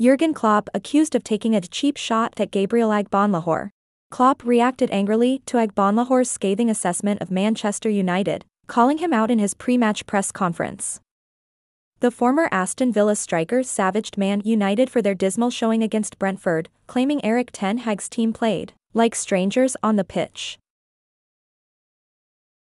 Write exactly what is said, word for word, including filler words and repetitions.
Jurgen Klopp accused of taking a cheap shot at Gabriel Agbonlahor. Klopp reacted angrily to Agbonlahor's scathing assessment of Manchester United, calling him out in his pre-match press conference. The former Aston Villa striker savaged Man United for their dismal showing against Brentford, claiming Erik ten Hag's team played like strangers on the pitch.